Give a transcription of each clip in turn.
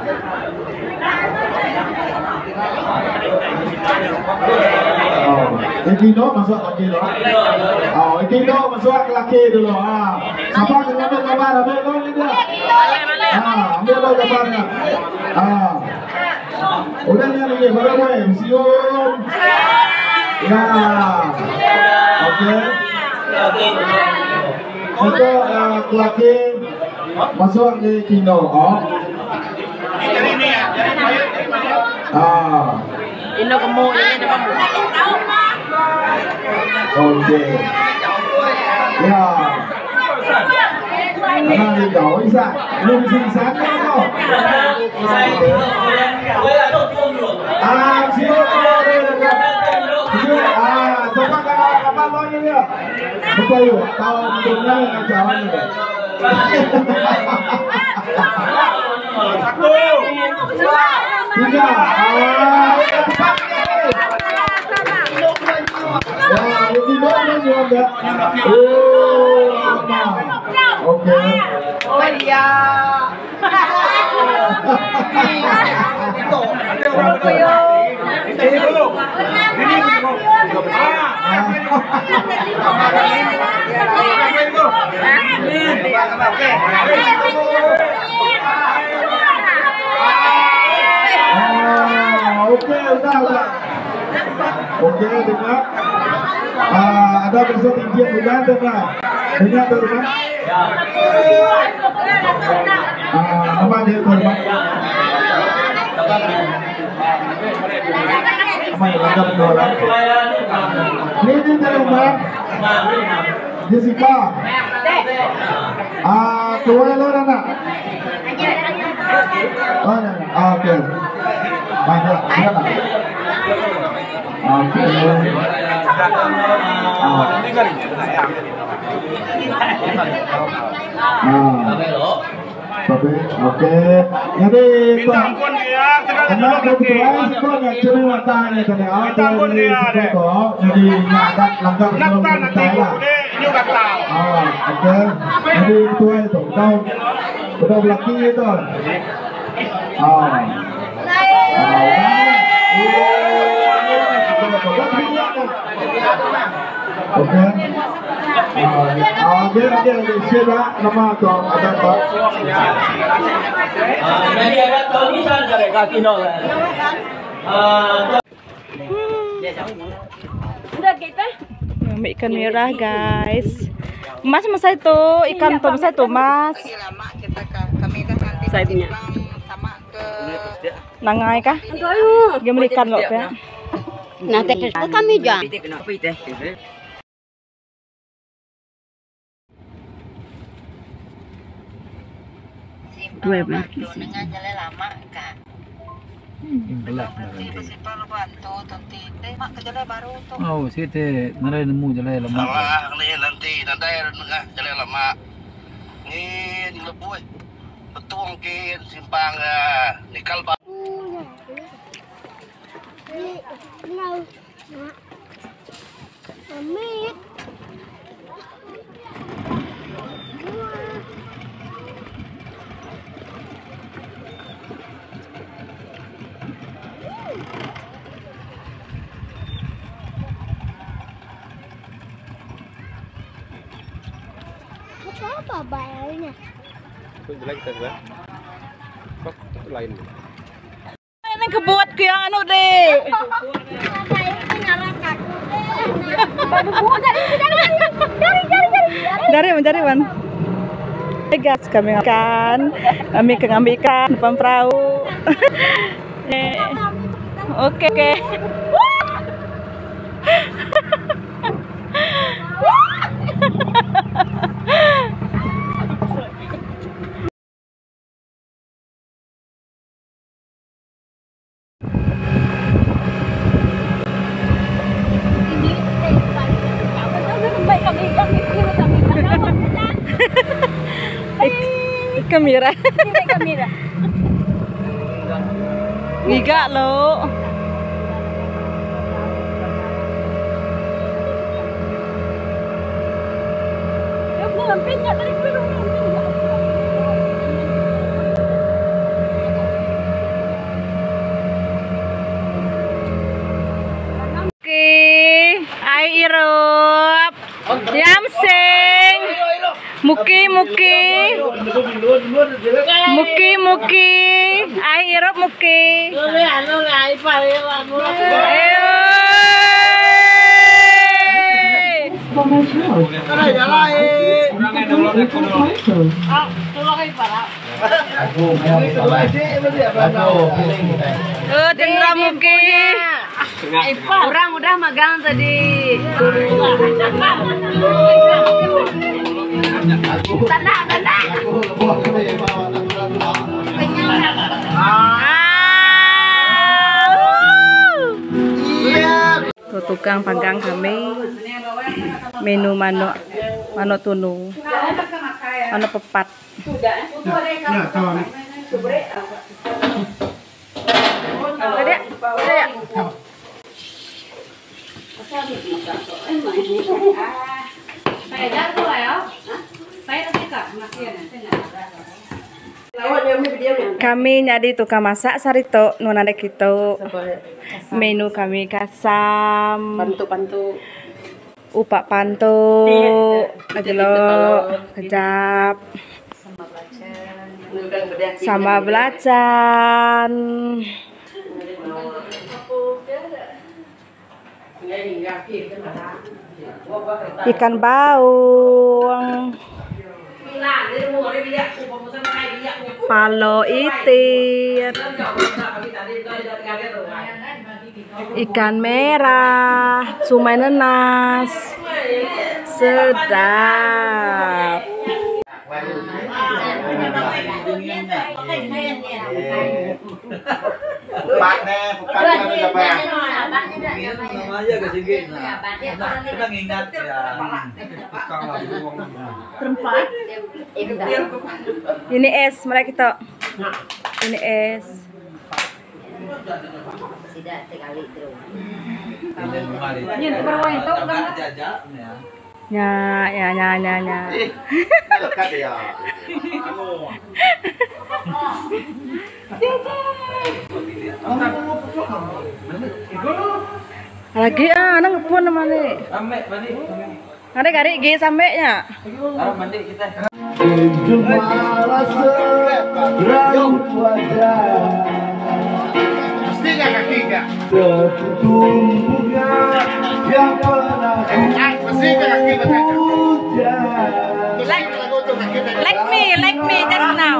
Kino masuk laki dulu. Oh, Kino masuk laki dulu. Siapa yang ambil gambar? Ambil dulu ini dia. Ambil dulu gambarnya. Udah nih lagi, baru mulai. Siun. Ya. Oke. Itu laki masuk di Kino. Indo kamu ini kamu. Oke. Ya. Karena di bawah bisa. Belum di sana kok. Siap coba apa lonya dia? Betul yuk. Tahu bentuknya dengan jalannya. Satu. Tiga. Ya, ini dong juga. Oke. Oh iya. Itu. Ini dulu. Ini oke, udah. Oke, dengar. Ada besok tinggi yang udah dengar. Dengar tuh rumah. Apa dia tuh rumah? Apa yang ada penjualan? Ini tuh rumah. Jessica. Tuan lo anak. Oh, oke. Banyak, oke. Oke. Jadi anak kebetulan sekolah yang curi matanya tadi awal dari sekolah jadi ngadak langkah sebelum saya. Oke. Jadi ketua itu kau udah belaki itu. Oke. Oke, siapa nama kau ada Pak? Jadi ada tulisan dari kaki nol. udah kita ambil ikan merah guys. Mas itu ikan tom saya tuh mas. saya punya Nangai kah? Dia beli ikan loh ya. nanti kami juga dua belas lama kan. Oh, siete nare nemu jalan lama. Nanti jalan lama. Ini lebu betung ke simpang nikal pak. Apa bayarnya? Jelek kita kok lain. Ini kebuat ke yang anu deh. Dari Wan. Guys, kami ngambil ikan depan perahu. Oke. Kamera. Ngiga lo. Ya belum pindah tadi belum. Muki. Ai irop Muki. Tindra Muki. Orang udah magang tadi. Tanda. Tuh tukang panggang kami. Menu manuk tunu. Manuk pepat. Kami nyadi tukang masak sarito nunade kita. Menu kami kasam. Pantu. Upak pantu. Agelo kejap. Sama belacan. Ikan baung. Palo itit. Ikan merah, sumai nenas. Sedap. Ini es mereka kita. Ini es. Ya. Lagi anak ngepun namanya. Ada garik G sampainya. Mandi kita. Mesti nggak kaki nggak? Mesti nggak kaki Like me just now.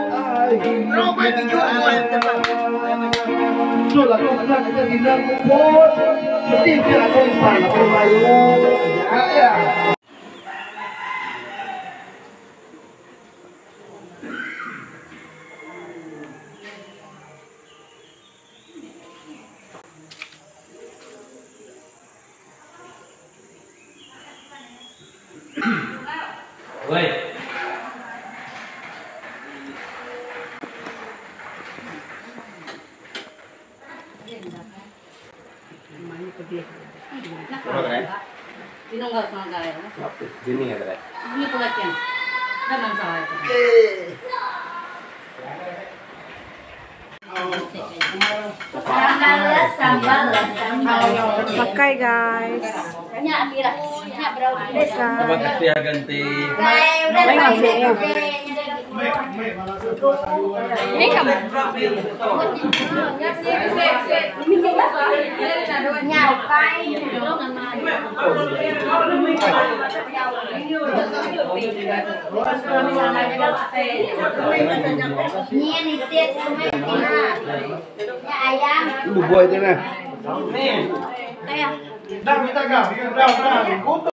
Woi. Pakai guys. Terima kasih ya ganti. Ini kamu. Ibu buat itu nah. Ayah. Nah, kita gak,